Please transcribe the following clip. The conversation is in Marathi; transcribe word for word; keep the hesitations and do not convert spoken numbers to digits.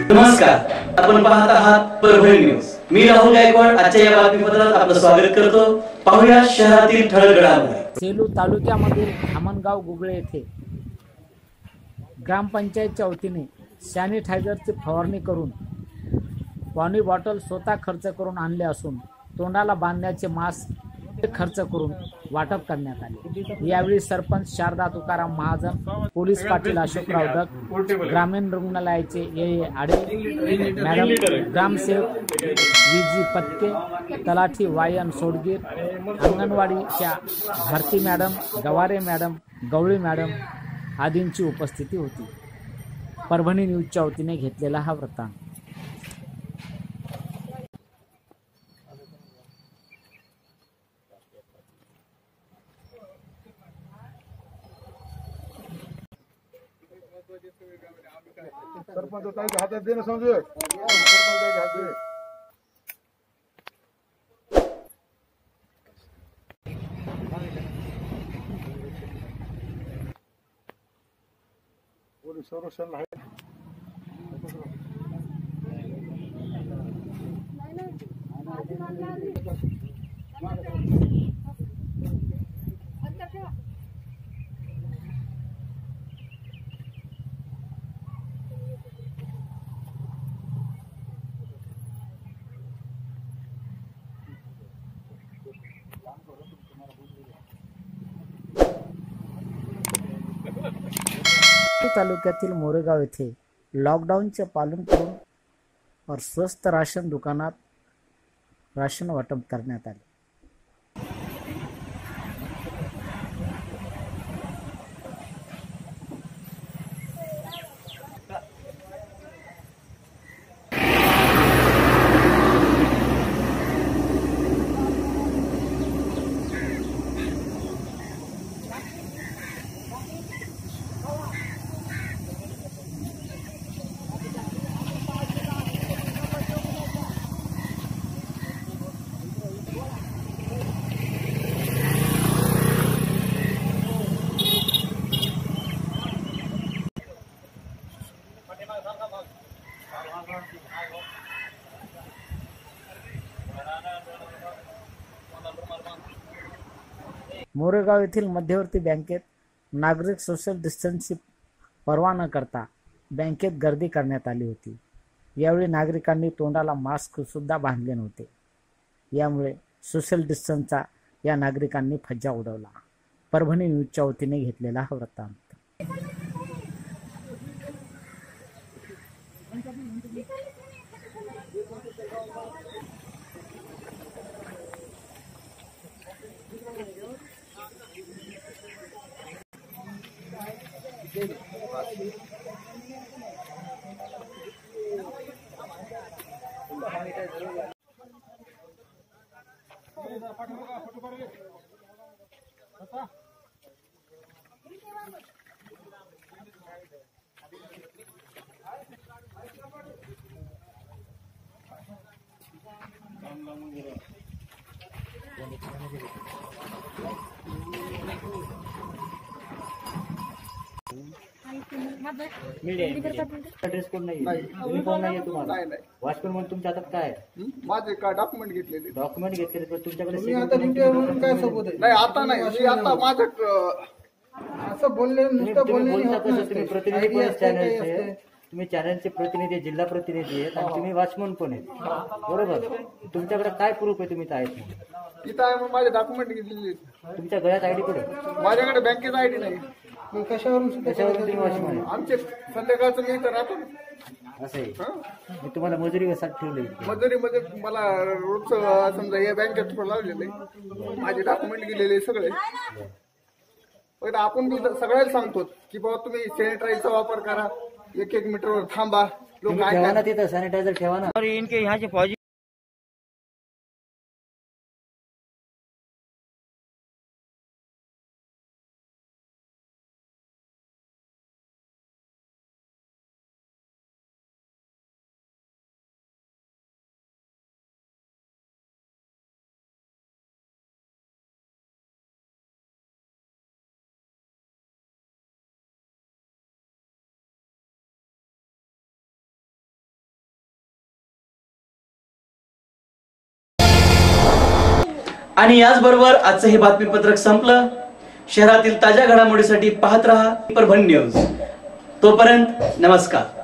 नमस्कार, आपण पाहत आहात परभणी न्यूज. मी राहुल गायकवाड. आजच्या या बातमीपत्रात आपलं स्वागत करतो. पाहूया शहरातील ठळक घडामोडी. सेलू तालुक्यामधील धामणगाव गुगळे येथे ग्रामपंचायतच्या वतीने सॅनिटायझरची फवारणी करून पाणी बॉटल स्वतः खर्च करून आणले असून तोंडाला बांधण्याचे मास्क खर्च करून वाटप करण्यात आले. यावेळी सरपंच शारदा तुकाराम महाजन, पोलीस पाटील अशोकराव दत्त, ग्रामीण रुग्णालयाचे ए ए आडे मॅडम, ग्रामसेवक विजी पत्के, तलाठी वायन सोडगीर, अंगणवाडीच्या Bharati madam, Gaware madam, Gawali madam आदींची उपस्थिती होती. परभणी न्यूजच्या वतीने घेतलेला हा वृत्तांत. सरपंच हातात दे ना समजू. सरपंच हात दे. पोलीस संरक्षण आहे. तालुक्यातील मोरेगाव येथे लॉकडाऊनचे पालन करून और स्वस्त राशन दुकानात राशन वाटप करण्यात आले. मोरेगाव येथील मध्यवर्ती बँकेत नागरिक सोशल डिस्टन्सिंग परवा न करता बँकेत गर्दी करण्यात आली होती. यावेळी नागरिकांनी तोंडाला मास्क सुद्धा बांधले नव्हते. यामुळे सोशल डिस्टन्सचा या नागरिकांनी फज्जा उडवला. परभणी न्यूजच्या वतीने घेतलेला हा वृत्तांत. ड्रेस कोड नाही, युनिफॉर्म नाही तुम्हाला. वॉचमन म्हणून तुमच्या हातात काय आहे? माझे का डॉक्युमेंट घेतलेले. डॉक्युमेंट घेतलेले पण तुमच्याकडे आता काय सबूत आहे? नाही आता नाही. मी आता माझं असं बोलले नुसतं बोलले. तुम्ही प्रतिनिधी पण चॅनलचे, तुम्ही चॅनलचे प्रतिनिधी, जिल्हा प्रतिनिधी आहेत आणि तुम्ही वॉचमन पण आहेत, बरोबर. तुमच्याकडे काय प्रूफ आहे तुम्ही आहेत? इथं आहे मग माझे डॉक्युमेंट घेतलेले. तुमच्या गळ्यात आयडी कुठे? माझ्याकडे बँकेचा आयडी नाही. कशावरून कशावरून तुम्ही वॉचमन? आमचे संध्याकाळचं मी इथं राहतो. असं आहे. मी तुम्हाला मजुरीसाठी ठेवले. मजुरीमध्ये मला रोजचं समजा या बँकेत लावलेलं आहे. माझे डॉक्युमेंट गेलेले सगळे. पण आपण सगळ्याला सांगतो की बाबा तुम्ही सॅनिटायझरचा वापर करा, एक एक मीटरवर थांबा. लोक ठेवा ना तिथं, सॅनिटायझर ठेवा ना. इनके यहाँ से आणि याचबरोबर आजचं हे बातमीपत्रक संपलं. शहरातील ताज्या घडामोडीसाठी पाहत रहा परभणी न्यूज. तोपर्यंत नमस्कार.